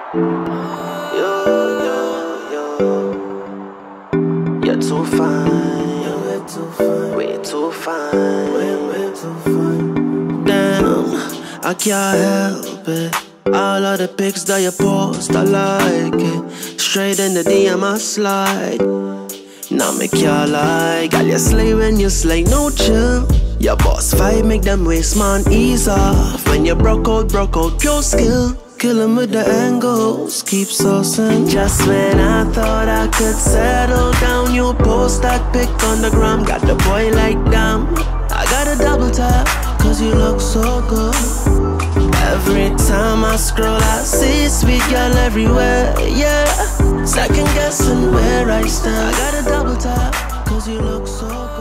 You're too fine. You're too fine. Way too fine. Way too fine. Damn, I can't help it. All of the pics that you post, I like it. Straight in the DM, I slide. Now me can't lie, girl, you slay when you slay, no chill. Your boss fight, make them waste man ease off. When you broke out, pure skill. Kill 'em with the angles, keep saucing. Just when I thought I could settle down, you post that pic on the gram. Got the boy like damn. I got a double tap, cause you look so good. Every time I scroll, I see sweet girl everywhere, yeah. Second guessing where I stand. I got a double tap, cause you look so good.